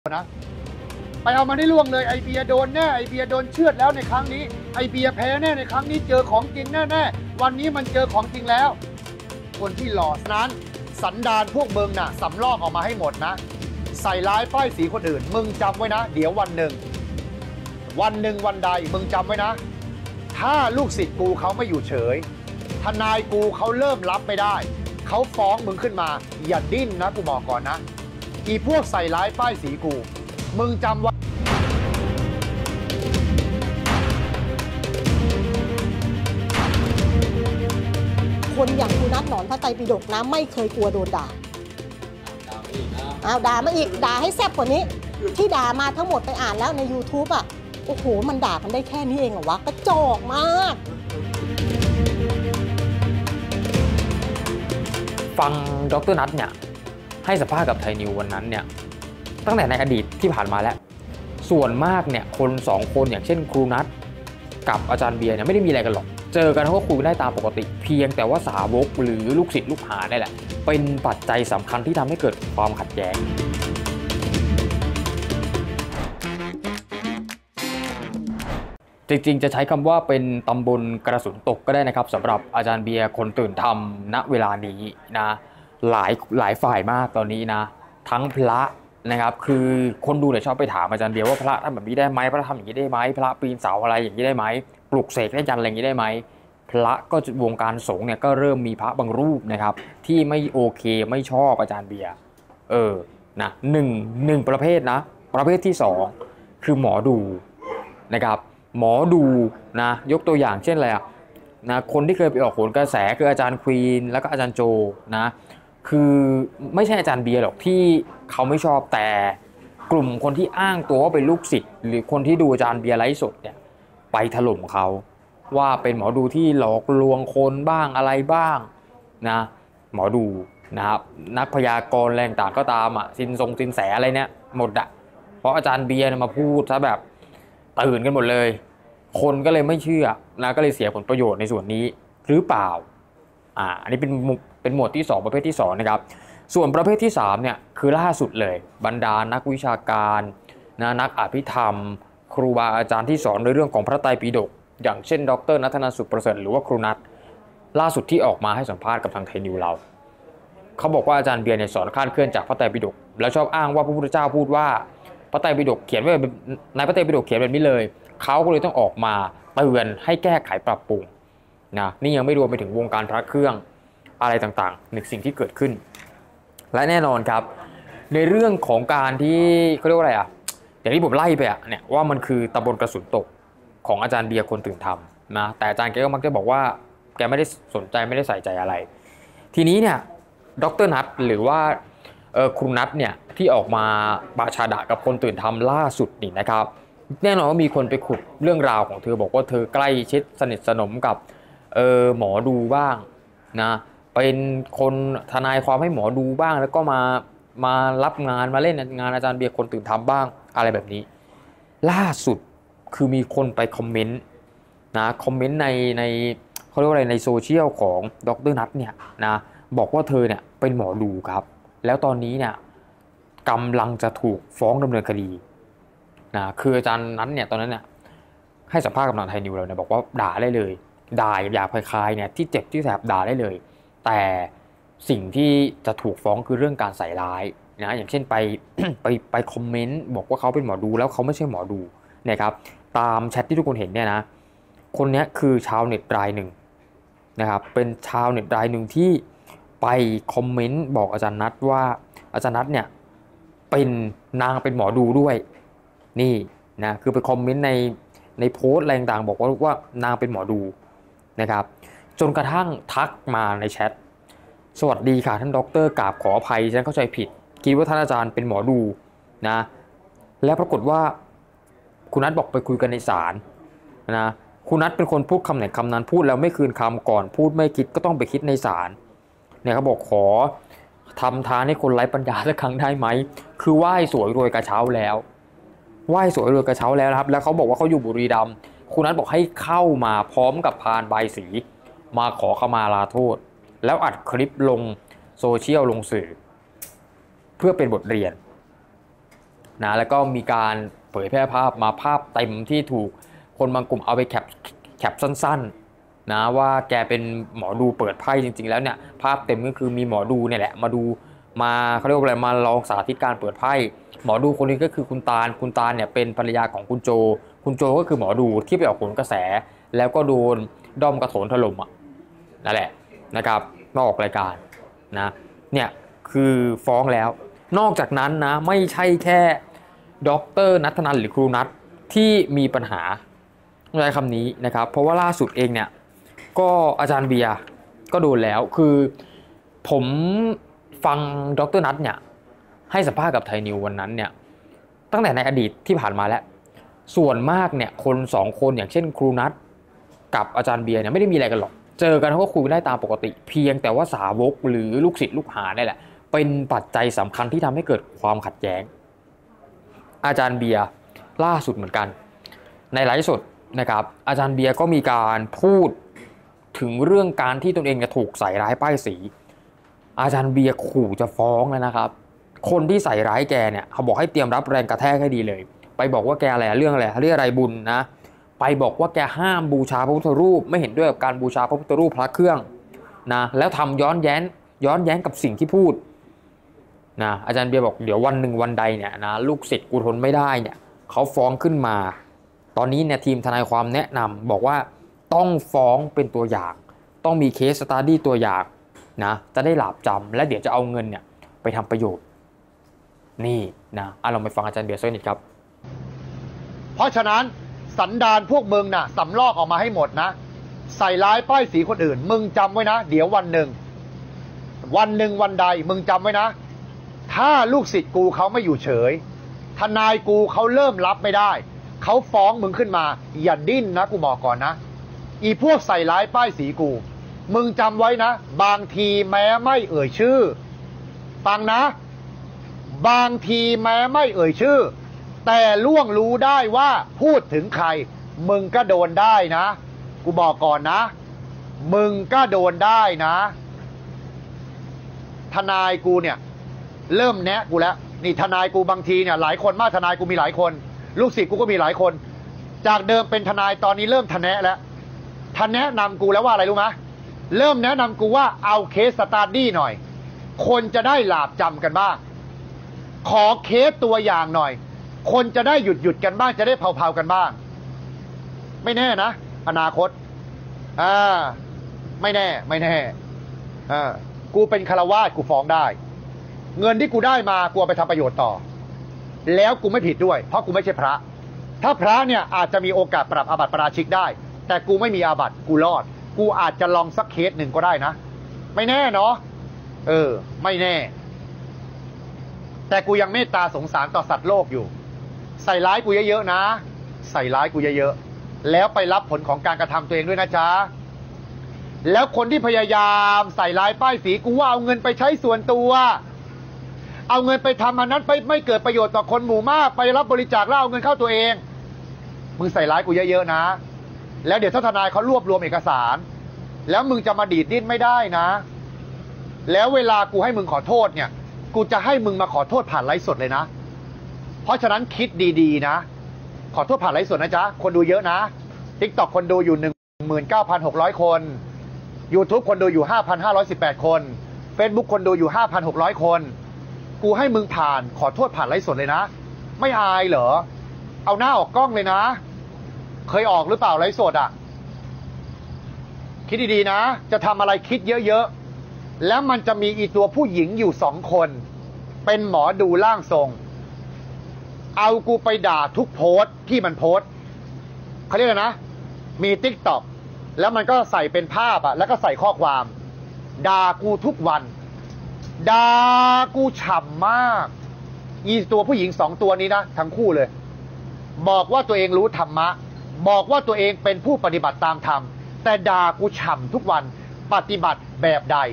นะไปเอามาได้ล่วงเลยไอเบียโดนแน่ไอเบียโดนเชือดแล้วในครั้งนี้ไอเบียแพ้แน่ในครั้งนี้เจอของจริงแน่ๆวันนี้มันเจอของจริงแล้วคนที่หล่อนั้นสันดานพวกมึงน่ะสำลอกออกมาให้หมดนะใส่ร้ายป้ายสีคนอื่นมึงจำไว้นะเดี๋ยววันหนึ่งวันใดมึงจำไว้นะถ้าลูกศิษย์กูเขาไม่อยู่เฉยทนายกูเขาเริ่มรับไม่ได้เขาฟ้องมึงขึ้นมาอย่าดิ้นนะกูบอกก่อนนะอีพวกใส่ร้ายป้ายสีกูมึงจำไว้คนอย่างครูนัทหนอนพระไตรปิฎกนะไม่เคยกลัวโดนด่าด่ามาอีกด่าให้แซ่บกว่านี้ที่ด่ามาทั้งหมดไปอ่านแล้วใน YouTube อ่ะโอ้โหมันด่ากันได้แค่นี้เองเหรอวะกระจอกมากฟังดร.นัทเนี่ยให้สัมภาษณ์กับไทยนิววันนั้นเนี่ยตั้งแต่ในอดีตที่ผ่านมาแล้วส่วนมากเนี่ยคนสองคนอย่างเช่นครูนัทกับอาจารย์เบียร์เนี่ยไม่ได้มีอะไรกันหรอกเจอกันเขาก็คุยได้ตามปกติเพียงแต่ว่าสาวกหรือลูกศิษย์ลูกหานี่แหละเป็นปัจจัยสำคัญที่ทำให้เกิดความขัดแย้งจริงๆจะใช้คำว่าเป็นตำบลกระสุนตกก็ได้นะครับสำหรับอาจารย์เบียร์คนตื่นทำณเวลานี้นะหลายฝ่ายมากตอนนี้นะทั้งพระนะครับคือคนดูเนี่ยชอบไปถามอาจารย์เบียร์ว่าพระทำแบบนี้ได้ไหมพระทำอย่างนี้ได้ไหมพระปีนเสาอะไรอย่างนี้ได้ไหมปลุกเสกได้ยันอะไรอย่างนี้ได้ไหมพระก็วงการสงฆ์เนี่ยก็เริ่มมีพระบางรูปนะครับที่ไม่โอเคไม่ชอบอาจารย์เบียร์นะหนึ่งประเภทนะประเภทที่2คือหมอดูนะครับหมอดูนะยกตัวอย่างเช่นอะไรนะคนที่เคยไปออกโหนกระแสคืออาจารย์ควีนแล้วก็อาจารย์โจนะคือไม่ใช่อาจารย์เบียร์หรอกที่เขาไม่ชอบแต่กลุ่มคนที่อ้างตัวว่าเป็นลูกศิษย์หรือคนที่ดูอาจารย์เบียร์ไลฟ์สดเนี่ยไปถล่มเขาว่าเป็นหมอดูที่หลอกลวงคนบ้างอะไรบ้างนะหมอดูนะครับนักพยากรณ์แรงต่างก็ตามสินแสอะไรเนี่ยหมดเพราะอาจารย์เบียร์มาพูดซะแบบตื่นกันหมดเลยคนก็เลยไม่เชื่อนะก็เลยเสียผลประโยชน์ในส่วนนี้หรือเปล่าอันนี้เป็นหมวดที่2ประเภทที่2นะครับส่วนประเภทที่3เนี่ยคือล่าสุดเลยบรรดานักวิชาการนักอภิธรรมครูบาอาจารย์ที่สอนในเรื่องของพระไตรปิฎกอย่างเช่นดร.ณัฐนาสุขประเสริฐหรือว่าครูนัทล่าสุดที่ออกมาให้สัมภาษณ์กับทางไทยนิวเราเขาบอกว่าอาจารย์เบียร์เนี่ยสอนคลาดเคลื่อนจากพระไตรปิฎกแล้วชอบอ้างว่าพระพุทธเจ้าพูดว่าพระไตรปิฎกเขียนไว้ในพระไตรปิฎกเขียนแบบนี้เลยเขาก็เลยต้องออกมาเตือนให้แก้ไขปรับปรุงนะนี่ยังไม่รวมไปถึงวงการพระเครื่องอะไรต่างๆในสิ่งที่เกิดขึ้นและแน่นอนครับในเรื่องของการที่เขาเรียกว่าอะไรอย่างที่ผมไล่ไปเนี่ยว่ามันคือตำบลกระสุนตกของอาจารย์เบียร์คนตื่นทำนะแต่อาจารย์แกก็มักจะบอกว่าแกไม่ได้สนใจไม่ได้ใส่ใจอะไรทีนี้เนี่ยดร.นัทหรือว่าครูนัทเนี่ยที่ออกมาปาชาดะกับคนตื่นทำล่าสุดนี่นะครับแน่นอนว่ามีคนไปขุดเรื่องราวของเธอบอกว่าเธอใกล้ชิดสนิทสนมกับหมอดูบ้างนะเป็นคนทนายความให้หมอดูบ้างแล้วก็มารับงานมาเล่นงานอาจารย์เบียร์คนตื่นทำบ้างอะไรแบบนี้ล่าสุดคือมีคนไปคอมเมนต์คอมเมนต์ในเขาเรียกว่าอะไรในโซเชียลของดร.นัทเนี่ยนะบอกว่าเธอเนี่ยเป็นหมอดูครับแล้วตอนนี้เนี่ยกำลังจะถูกฟ้องดำเนินคดีนะคืออาจารย์นั้นเนี่ยตอนนั้นเนี่ยให้สัมภาษณ์กับทางไทยนิวเราเนี่ยบอกว่าด่าได้เลยด่าหยาบคายๆเนี่ยที่เจ็บที่แสบด่าได้เลยแต่สิ่งที่จะถูกฟ้องคือเรื่องการใส่ร้ายนะอย่างเช่นไปคอมเมนต์บอกว่าเขาเป็นหมอดูแล้วเขาไม่ใช่หมอดูนะครับตามแชทที่ทุกคนเห็นเนี่ยนะคนนี้คือชาวเน็ตรายหนึ่งนะครับเป็นชาวเน็ตรายหนึ่งที่ไปคอมเมนต์บอกอาจารย์นัทว่าอาจารย์นัทเนี่ยเป็นนางเป็นหมอดูด้วยนี่นะคือไปคอมเมนต์ในโพสต์อะไรต่างๆบอกว่านางเป็นหมอดูนะครับจนกระทั่งทักมาในแชทสวัสดีค่ะท่านด็อกเตอร์กราบขออภัยฉันเข้าใจผิดคิดว่าท่านอาจารย์เป็นหมอดูนะแล้วปรากฏว่าคุณนัทบอกไปคุยกันในศาลนะคุณนัทเป็นคนพูดคำไหนคำนั้นพูดแล้วไม่คืนคำก่อนพูดไม่คิดก็ต้องไปคิดในศาลเนี่ยเขาบอกขอทำทานให้คนไร้ปัญญาสักครั้งได้ไหมคือไหว้สวยรวยกระเช้าแล้วไหว้สวยรวยกระเช้าแล้วครับแล้วเขาบอกว่าเขาอยู่บุรีรัมย์คุณนัทบอกให้เข้ามาพร้อมกับพานใบสีมาขอขมาลาโทษแล้วอัดคลิปลงโซเชียลลงสื่อเพื่อเป็นบทเรียนนะแล้วก็มีการเผยแพร่ภาพมาภาพเต็มที่ถูกคนบางกลุ่มเอาไปแคปสั้นๆนะว่าแกเป็นหมอดูเปิดไพ่จริงๆแล้วเนี่ยภาพเต็มก็คือมีหมอดูเนี่ยแหละมาดูมาเขาเรียกว่าอะไรมาลองสาธิตการเปิดไพ่หมอดูคนนี้ก็คือคุณตาลเนี่ยเป็นภรรยาของคุณโจก็คือหมอดูที่ไปออกผลกระแสแล้วก็โดนด้อมกระโถนถล่มนั่นแหละนะครับมาออกรายการนะเนี่ยคือฟ้องแล้วนอกจากนั้นนะไม่ใช่แค่ดร.ณัฐนันท์หรือครูนัทที่มีปัญหาใช้คำนี้นะครับเพราะว่าล่าสุดเองเนี่ยก็อาจารย์เบียร์ก็โดนแล้วคือผมฟังดร.นัทเนี่ยให้สัมภาษณ์กับไทยนิววันนั้นเนี่ยตั้งแต่ในอดีตที่ผ่านมาแล้วส่วนมากเนี่ยคน2คนอย่างเช่นครูนัทกับอาจารย์เบียร์เนี่ยไม่ได้มีอะไรกันหรอกเจอกันเขาก็คุยได้ตามปกติเพียงแต่ว่าสาวกหรือลูกศิษย์ลูกหาเนี่ยแหละเป็นปัจจัยสำคัญที่ทำให้เกิดความขัดแย้งอาจารย์เบียร์ล่าสุดเหมือนกันในไลฟ์สดนะครับอาจารย์เบียร์ก็มีการพูดถึงเรื่องการที่ตนเองจะถูกใส่ร้ายป้ายสีอาจารย์เบียร์ขู่จะฟ้องแล้วนะครับคนที่ใส่ร้ายแกเนี่ยเขาบอกให้เตรียมรับแรงกระแทกให้ดีเลยไปบอกว่าแกอะไรเรื่องอะไรบุญนะไปบอกว่าแกห้ามบูชาพระพุทธรูปไม่เห็นด้วยกับการบูชาพระพุทธรูปพระเครื่องนะแล้วทำย้อนแย้งกับสิ่งที่พูดนะอาจารย์เบียร์บอกเดี๋ยววันหนึ่งวันใดเนี่ยนะลูกศิษย์กูทนไม่ได้เนี่ยเขาฟ้องขึ้นมาตอนนี้เนี่ยทีมทนายความแนะนำบอกว่าต้องฟ้องเป็นตัวอย่างต้องมีเคสสตั๊ดดี้ตัวอย่างนะจะได้หลาบจำและเดี๋ยวจะเอาเงินเนี่ยไปทำประโยชน์นี่นะลองไปฟังอาจารย์เบียร์สักนิดครับเพราะฉะนั้นสันดานพวกมึงน่ะสำลอกออกมาให้หมดนะใส่ร้ายป้ายสีคนอื่นมึงจำไว้นะเดี๋ยววันหนึ่งวันใดมึงจำไว้นะถ้าลูกศิษย์กูเขาไม่อยู่เฉยทนายกูเขาเริ่มรับไม่ได้เขาฟ้องมึงขึ้นมาอย่าดิ้นนะกูบอกก่อนนะอีพวกใส่ร้ายป้ายสีกูมึงจำไว้นะบางทีแม้ไม่เอ่ยชื่อฟังนะบางทีแม้ไม่เอ่ยชื่อแต่ล่วงรู้ได้ว่าพูดถึงใครมึงก็โดนได้นะกูบอกก่อนนะมึงก็โดนได้นะทนายกูเนี่ยเริ่มแนะกูแล้วนี่ทนายกูบางทีเนี่ยหลายคนมากทนายกูมีหลายคนลูกศิษย์กูก็มีหลายคนจากเดิมเป็นทนายตอนนี้เริ่มทนแนะแล้วทนแนะนำกูแล้วว่าอะไรรู้ไหมเริ่มแนะนำกูว่าเอาเคสสตั๊ดดี้หน่อยคนจะได้หลาบจำกันบ้างขอเคสตัวอย่างหน่อยคนจะได้หยุดกันบ้างจะได้เผากันบ้างไม่แน่นะอนาคตไม่แน่กูเป็นฆราวาสกูฟ้องได้เงินที่กูได้มากูเอาไปทำประโยชน์ต่อแล้วกูไม่ผิดด้วยเพราะกูไม่ใช่พระถ้าพระเนี่ยอาจจะมีโอกาสปรับอาบัติปราชิกได้แต่กูไม่มีอาบัติกูรอดกูอาจจะลองสักเคสหนึ่งก็ได้นะไม่แน่เนาะไม่แน่แต่กูยังเมตตาสงสารต่อสัตว์โลกอยู่ใส่ร้ายกูเยอะๆนะใส่ร้ายกูเยอะๆแล้วไปรับผลของการกระทำตัวเองด้วยนะจ๊ะแล้วคนที่พยายามใส่ร้ายป้ายสีกูว่าเอาเงินไปใช้ส่วนตัวเอาเงินไปทำอันนั้นไปไม่เกิดประโยชน์ต่อคนหมู่มากไปรับบริจาคแล้วเอาเงินเข้าตัวเองมึงใส่ร้ายกูเยอะๆนะแล้วเดี๋ยวถ้าทนายเขารวบรวมเอกสารแล้วมึงจะมาดีดดิ้นไม่ได้นะแล้วเวลากูให้มึงขอโทษเนี่ยกูจะให้มึงมาขอโทษผ่านไลฟ์สดเลยนะเพราะฉะนั้นคิดดีๆนะขอโทษผ่านไลฟ์สดนะจ๊ะคนดูเยอะนะ TikTok คนดูอยู่ 19,600 คน YouTube คนดูอยู่ 5,518 คน Facebook คนดูอยู่ 5,600 คนกูให้มึงผ่านขอโทษผ่านไลฟ์สดเลยนะไม่อายเหรอเอาหน้าออกกล้องเลยนะเคยออกหรือเปล่าไลฟ์สดอ่ะคิดดีๆนะจะทำอะไรคิดเยอะๆแล้วมันจะมีอีตัวผู้หญิงอยู่2 คนเป็นหมอดูร่างทรงเอากูไปด่าทุกโพสต์ที่มันโพสต์เขาเรียกอะไรนะมี TikTok แล้วมันก็ใส่เป็นภาพอ่ะแล้วก็ใส่ข้อความด่ากูทุกวันด่ากูฉ่ำมากอีตัวผู้หญิง2 ตัวนี้นะทั้งคู่เลยบอกว่าตัวเองรู้ธรรมะบอกว่าตัวเองเป็นผู้ปฏิบัติตามธรรมแต่ด่ากูฉ่ำทุกวันปฏิบัติแบบใด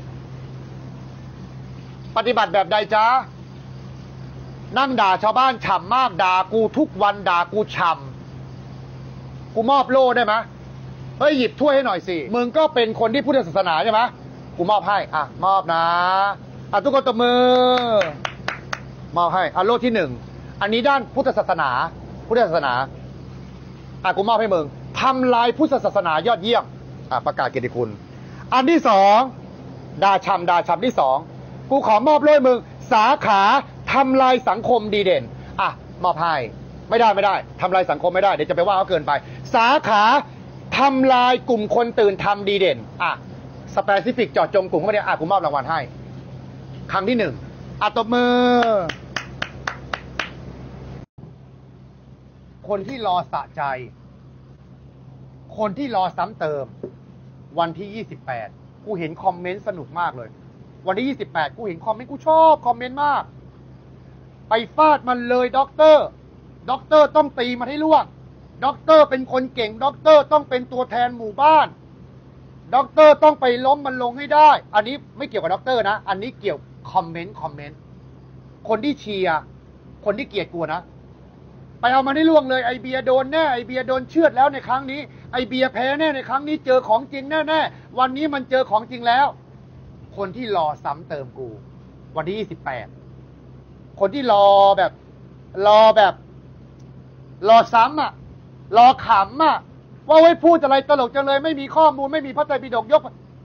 ปฏิบัติแบบใดจ๊ะนั่งด่าชาวบ้านฉ่ำมากด่ากูทุกวันด่ากูฉ่ำกูมอบโล่ได้ไหมเฮ้ยหยิบถ้วยให้หน่อยสิมึงก็เป็นคนที่พุทธศาสนาใช่ไหมกูมอบให้มอบนะทุกคนตบมือมอบให้โล่ที่อันนี้ด้านพุทธศาสนากูมอบให้มึงทำลายพุทธศาสนายอดเยี่ยมประกาศเกียรติคุณอันที่สองดาชำที่สองกูขอมอบเลยมึงสาขาทำลายสังคมดีเด่นมอบให้ไม่ได้ทำลายสังคมไม่ได้เดี๋ยวจะไปว่าเขาเกินไปสาขาทำลายกลุ่มคนตื่นทำดีเด่นสเปซิฟิกเจาะจงกลุ่มเขาเนี่ยกูมอบรางวัลให้ครั้งที่หนึ่งตบมือคนที่รอสะใจคนที่รอซ้ำเติมวันที่28กูเห็นคอมเมนต์สนุกมากเลยวันที่28กูเห็นคอมเมนต์กูชอบคอมเมนต์มากไปฟาดมันเลยด็อกเตอร์ต้องตีมันให้ล่วงด็อกเตอร์เป็นคนเก่งด็อกเตอร์ต้องเป็นตัวแทนหมู่บ้านด็อกเตอร์ต้องไปล้มมันลงให้ได้อันนี้ไม่เกี่ยวกับด็อกเตอร์นะอันนี้เกี่ยวคอมเมนต์คนที่เชียร์คนที่เกลียดกูนะไปเอามันให้ล่วงเลยไอเบียโดนแน่ไอเบียโดนเชือดแล้วในครั้งนี้ไอเบียแพ้แน่ในครั้งนี้เจอของจริงแน่วันนี้มันเจอของจริงแล้วคนที่รอซ้ำเติมกูวันที่28คนที่รอซ้ำรอขำว่าไว้พูดอะไรตลกจังเลยไม่มีข้อมูลไม่มีพระไตรปิฎกยก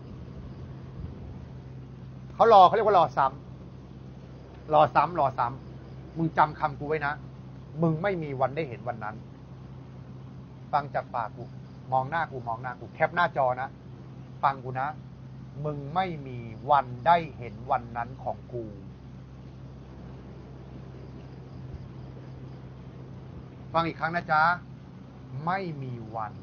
เขาเรียกว่ารอซ้ำมึงจำคำกูไว้นะมึงไม่มีวันได้เห็นวันนั้นฟังจากปากกูมองหน้ากูแคปหน้าจอนะฟังกูนะมึงไม่มีวันได้เห็นวันนั้นของกูฟังอีกครั้งนะจ๊ะไม่มีวัน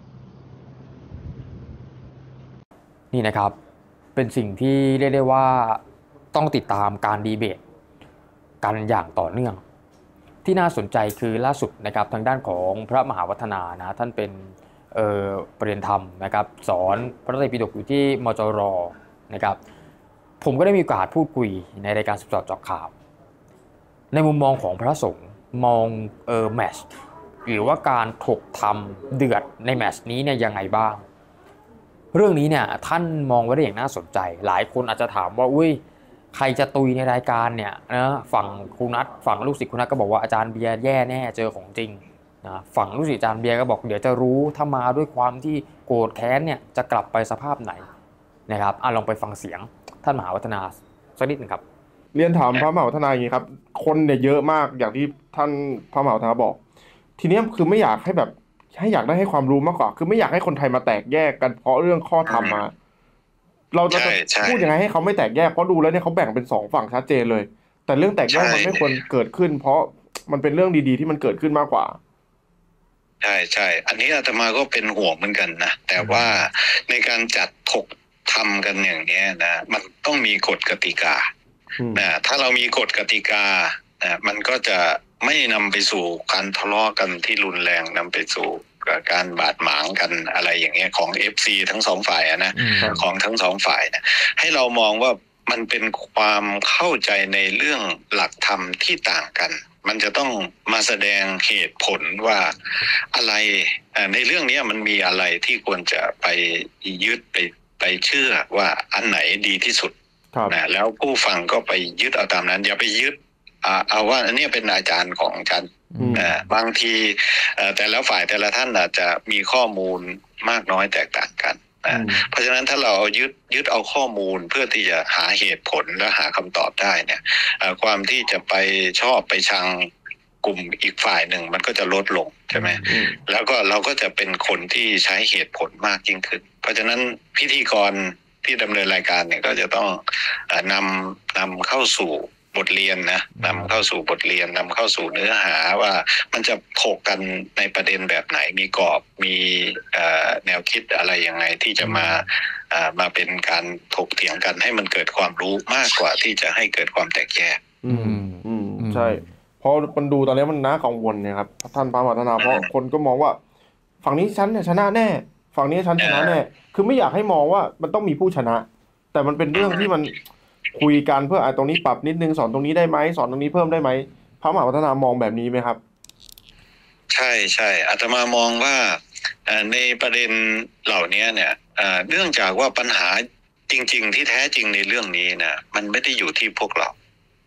นี่นะครับเป็นสิ่งที่เรียกได้ว่าต้องติดตามการดีเบตกันอย่างต่อเนื่องที่น่าสนใจคือล่าสุดนะครับทางด้านของพระมหาวัฒนานะท่านเป็นประเด็นธรรมนะครับสอนพระไตรปิฎกอยู่ที่มจร.นะครับผมก็ได้มีโอกาสพูดคุยในรายการสืบสอดเจาะข่าวในมุมมองของพระสงฆ์มองแมตช์หรือว่าการถกธรรมเดือดในแมตช์นี้เนี่ยยังไงบ้างเรื่องนี้เนี่ยท่านมองไว้ได้อย่างน่าสนใจหลายคนอาจจะถามว่าอุ้ยใครจะตุยในรายการเนี่ยนะฝั่งครูนัทฝั่งลูกศิษย์ครูนัทก็บอกว่าอาจารย์เบียร์แย่แน่เจอของจริงนะฝั่งลูกศิษย์อาจารย์เบียร์ก็บอกเดี๋ยวจะรู้ถ้ามาด้วยความที่โกรธแค้นเนี่ยจะกลับไปสภาพไหนนะครับลองไปฟังเสียงท่านมหาวัฒนาสักนิดนึงครับเรียนถามพระมหาวัฒนาอย่างนี้ครับคนเนี่ยเยอะมากอย่างที่ท่านพระมหาวัฒนาบอกทีนี้คือไม่อยากให้แบบอยากได้ให้ความรู้มากกว่าคือไม่อยากให้คนไทยมาแตกแยกกันเพราะเรื่องข้อธรรมมาเราจะพูดยังไงให้เขาไม่แตกแยกเพราะดูแล้วเนี่ยเขาแบ่งเป็น2ฝั่งชัดเจนเลยแต่เรื่องแตกแยกมันไม่ควรเกิดขึ้นเพราะมันเป็นเรื่องดีๆที่มันเกิดขึ้นมากกว่าใช่อันนี้อาตมาก็เป็นห่วงเหมือนกันนะแต่ว่าในการจัดถกทำกันอย่างนี้นะมันต้องมีกฎกติกานะถ้าเรามีกฎกติกานะมันก็จะไม่นำไปสู่การทะเลาะกันที่รุนแรงนำไปสู่การบาดหมางกันอะไรอย่างเงี้ยของ FC ทั้งสองฝ่ายนะของทั้งสองฝ่ายนะให้เรามองว่ามันเป็นความเข้าใจในเรื่องหลักธรรมที่ต่างกันมันจะต้องมาแสดงเหตุผลว่าอะไรในเรื่องนี้มันมีอะไรที่ควรจะไปยึดไปเชื่อว่าอันไหนดีที่สุดนะแล้วผู้ฟังก็ไปยึดเอาตามนั้นอย่าไปยึดเอาว่าอันนี้เป็นอาจารย์ของฉันบางทีแต่ละฝ่ายแต่ละท่านอาจจะมีข้อมูลมากน้อยแตกต่างกันเพราะฉะนั้นถ้าเรายึดเอาข้อมูลเพื่อที่จะหาเหตุผลและหาคำตอบได้เนี่ยความที่จะไปชอบไปชังกลุ่มอีกฝ่ายหนึ่งมันก็จะลดลงใช่ไหมแล้วก็เราก็จะเป็นคนที่ใช้เหตุผลมากยิ่งขึ้นเพราะฉะนั้นพิธีกรที่ดำเนินรายการเนี่ยก็จะต้องนำเข้าสู่บทเรียนนะนำเข้าสู่บทเรียนนำเข้าสู่เนื้อหาว่ามันจะถกกันในประเด็นแบบไหนมีกรอบมีแนวคิดอะไรยังไงที่จะมาเป็นการถกเถียงกันให้มันเกิดความรู้มากกว่าที่จะให้เกิดความแตกแยกใช่เพราะมันดูตอนนี้มันน่ากังวลเนี่ยครับท่านพระมหาวัฒนาเพราะคนก็มองว่าฝั่งนี้ฉันเนี่ยชนะแน่ฝั่งนี้ฉันชนะแน่คือไม่อยากให้มองว่ามันต้องมีผู้ชนะแต่มันเป็นเรื่องที่มันคุยกันเพื่อตรงนี้ปรับนิดนึงสอนตรงนี้ได้ไหมสอนตรงนี้เพิ่มได้ไหมพระมหาวัฒนามองแบบนี้ไหมครับใช่อาตมามองว่าในประเด็นเหล่านี้เนี่ยเนื่องจากว่าปัญหาจริงๆที่แท้จริงในเรื่องนี้นะมันไม่ได้อยู่ที่พวกเรา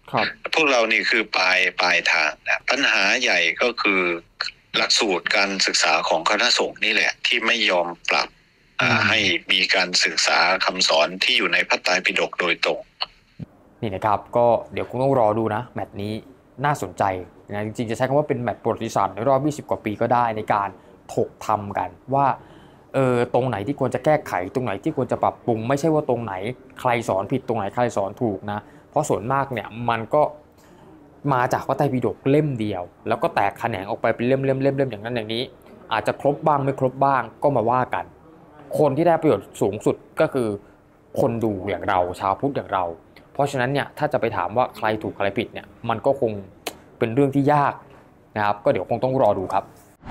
ครับพวกเรานี่คือปลายทางนะปัญหาใหญ่ก็คือหลักสูตรการศึกษาของคณะสงฆ์นี่แหละที่ไม่ยอมปรับให้มีการศึกษาคำสอนที่อยู่ในพระไตรปิฎกโดยตรงนี่นะครับก็เดี๋ยวคงต้องรอดูนะแมตช์นี้น่าสนใจนะจริงๆจะใช้คำว่าเป็นแมตช์ประวัติศาสตร์ในรอบ20 กว่าปีก็ได้ในการถกทำกันว่าตรงไหนที่ควรจะแก้ไขตรงไหนที่ควรจะปรับปรุงไม่ใช่ว่าตรงไหนใครสอนผิดตรงไหนใครสอนถูกนะเพราะส่วนมากเนี่ยมันก็มาจากพระไตรปิฎกเล่มเดียวแล้วก็แตกแขนงออกไปเป็นเล่มอย่างนั้นอย่างนี้อาจจะครบบ้างไม่ครบบ้างก็มาว่ากันคนที่ได้ประโยชน์สูงสุดก็คือคนดูอย่างเราชาวพุทธอย่างเราเพราะฉะนั้นเนี่ยถ้าจะไปถามว่าใครถูกใครผิดเนี่ยมันก็คงเป็นเรื่องที่ยากนะครับก็เดี๋ยวคงต้องรอดูครับ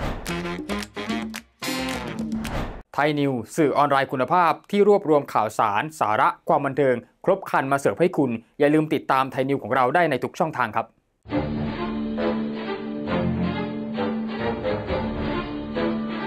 ไทยนิวสื่อออนไลน์คุณภาพที่รวบรวมข่าวสารสาระความบันเทิงครบครันมาเสิร์ฟให้คุณอย่าลืมติดตามไทยนิวของเราได้ในทุกช่องทางครับ